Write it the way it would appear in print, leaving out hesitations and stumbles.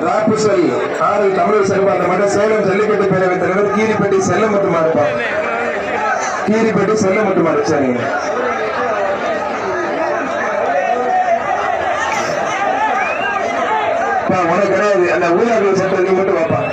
ராப்புசல் ஆரல் தமிழர் சிறப்பாக மாட்டோம். சேலம் ஜல்லிக்கட்டு பேரவைத் தலைவர் கீரிப்பட்டி செல்லமுத்து மாறுப்பா. கீரிப்பட்டி செல்லமுத்து மாறு. சரிங்க. உனக்கு கிடையாது. அந்த ஊழல் சட்டம் நீ மட்டும் வாப்பா.